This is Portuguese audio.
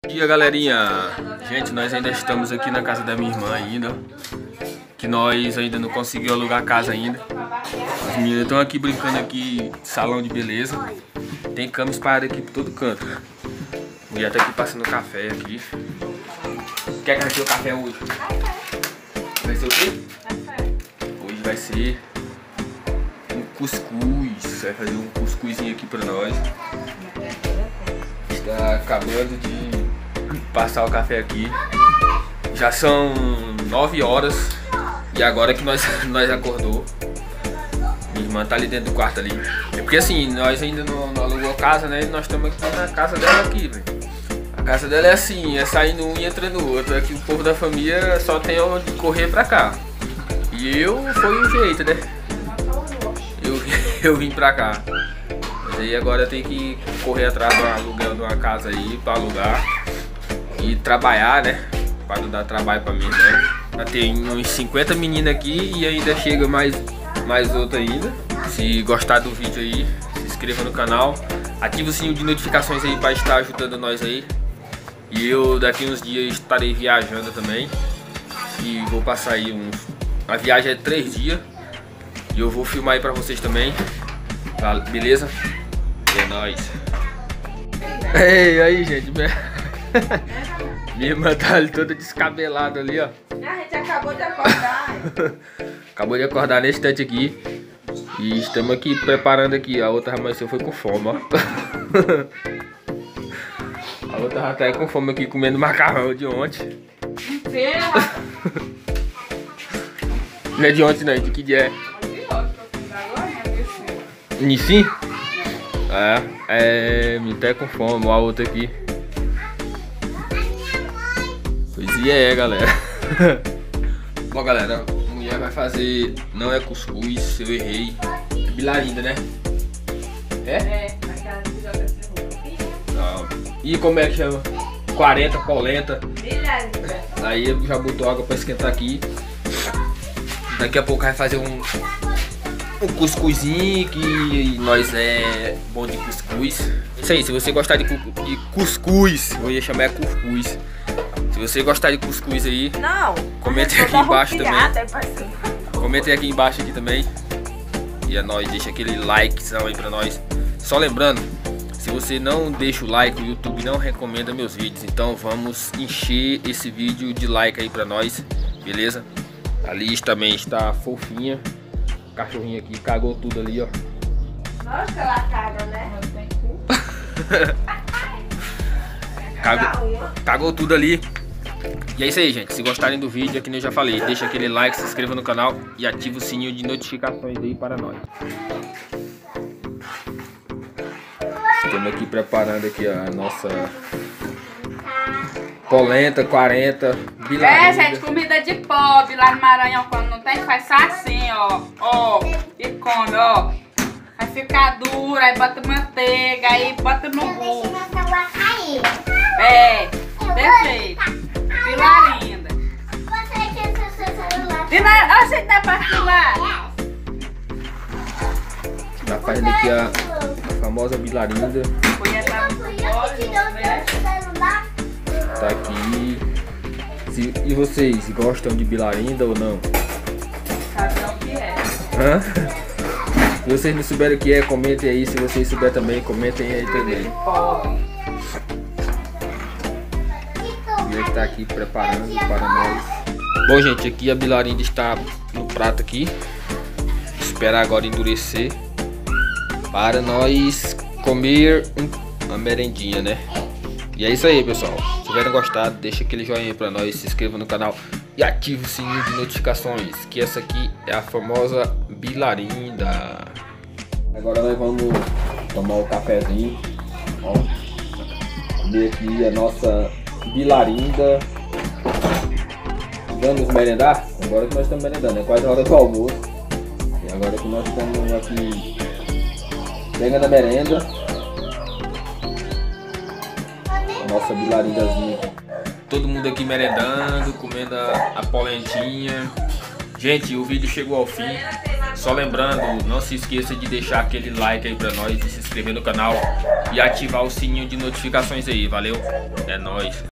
Bom dia, galerinha. Gente, nós ainda estamos aqui na casa da minha irmã ainda, que nós ainda não conseguimos alugar a casa ainda. As meninas estão aqui brincando aqui, salão de beleza. Tem cama espalhada aqui por todo canto. A mulher tá aqui passando café aqui. Quer que vai ser o café hoje? Vai ser o quê? Hoje vai ser um cuscuz. Vai fazer um cuscuzinho aqui pra nós. Está acabando de passar o café aqui. Já são 9 horas e agora que nós acordou. Minha irmã tá ali dentro do quarto ali. É porque assim, nós ainda não alugou a casa, né? E nós estamos aqui na casa dela aqui, velho. A casa dela é assim, é saindo um e entrando no outro. Aqui o povo da família só tem onde correr pra cá. E eu foi o jeito, né? Eu vim pra cá. Mas aí agora tem que correr atrás do aluguel de uma casa aí pra alugar. E trabalhar, né? Pra não dar trabalho pra mim, né? Já tem uns 50 meninas aqui e ainda chega mais outra ainda. Se gostar do vídeo aí, se inscreva no canal. Ative o sininho de notificações aí pra estar ajudando nós aí. E eu daqui uns dias estarei viajando também. E vou passar aí a viagem é 3 dias. E eu vou filmar aí pra vocês também. Tá, beleza? É nóis. Ei, aí gente, minha irmã tá ali toda descabelada ali, ó. A gente acabou de acordar. Acabou de acordar nesse instante aqui. E estamos aqui preparando aqui. A outra amanheceu foi com fome, ó. A outra já tá com fome aqui comendo macarrão de ontem. Não é de ontem não, de que dia é? Nissim? Me tá com fome, ó, a outra aqui. Pois é, galera. Bom, galera, a mulher vai fazer, não é cuscuz, eu errei. É bilarinda, né? É? E como é que chama? 40, polenta. Aí já botou água pra esquentar aqui. Daqui a pouco vai fazer um cuscuzinho, que nós é bom de cuscuz. Isso aí, se você gostar de cuscuz, eu ia chamar cuscuz. Se você gostar de cuscuz aí, comente aqui embaixo também. Comente aqui embaixo aqui também. E é nóis, deixa aquele likezão aí pra nós. Só lembrando, se você não deixa o like, o YouTube não recomenda meus vídeos. Então vamos encher esse vídeo de like aí pra nós, beleza? A Liz também está fofinha. O cachorrinho aqui cagou tudo ali, ó. Nossa, ela caga, né? Cagou tudo ali. E é isso aí, gente. Se gostarem do vídeo, é que nem eu já falei, deixa aquele like, se inscreva no canal e ativa o sininho de notificações aí para nós. Estamos aqui preparando aqui a nossa polenta, 40, bilarinda. É, gente, comida de pobre lá no Maranhão, quando não tem, faz só assim, ó. Ó, e come, ó. Vai ficar dura, aí bota manteiga, aí bota no burro. É, perfeito. Bilarinda. Olha você dá pra filmar. Tá fazendo aqui a famosa bilarinda. Tá aqui. E vocês gostam de bilarinda ou não? Sabe o que é? Hã? Se vocês não souberem o que é, comentem aí. Se vocês souberem também, comentem aí também. E ele tá aqui preparando para nós. Bom, gente, aqui a bilarinda está no prato aqui. Esperar agora endurecer para nós comer uma merendinha, né? E é isso aí, pessoal. Se tiverem gostado, deixa aquele joinha pra nós, se inscreva no canal e ative o sininho de notificações, que essa aqui é a famosa bilarinda. Agora nós vamos tomar um cafezinho, ó. Comer aqui a nossa bilarinda. Vamos merendar? Agora que nós estamos merendando, é quase a hora do almoço. E agora que nós estamos aqui pegando a merenda. Nossa bilarindazinha. Todo mundo aqui merendando, comendo a polentinha. Gente, o vídeo chegou ao fim. Só lembrando, não se esqueça de deixar aquele like aí pra nós, de se inscrever no canal e ativar o sininho de notificações aí, valeu? É nóis!